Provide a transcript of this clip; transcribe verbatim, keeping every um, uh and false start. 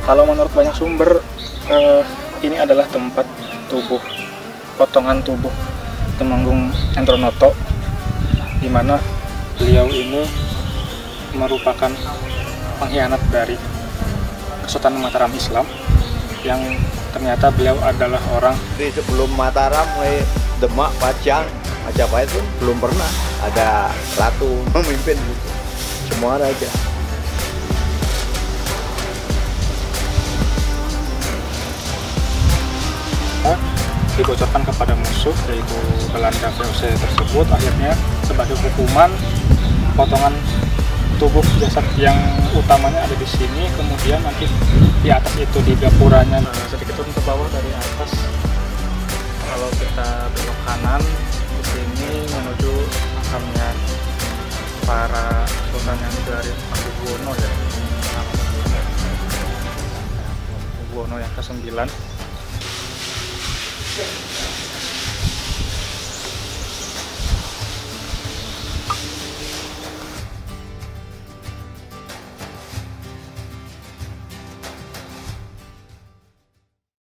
Kalau menurut banyak sumber, eh, ini adalah tempat tubuh, potongan tubuh Temenggung Endronoto, di mana beliau ini merupakan pengkhianat dari Kesultanan Mataram Islam, yang ternyata beliau adalah orang Di sebelum Mataram, mulai Demak, Pajang, Majapahit pun belum pernah ada ratu memimpin gitu. Semua raja. dibocorkan kepada musuh, yaitu Belanda V O C tersebut. Akhirnya sebagai hukuman, potongan tubuh jasad yang utamanya ada di sini, kemudian nanti di atas itu di gapuranya uh, sedikit turun ke bawah dari atas. Kalau kita belok kanan di sini menuju makamnya para sultan yang dari Hamengkubuwono ya, Hamengkubuwono yang kesembilan.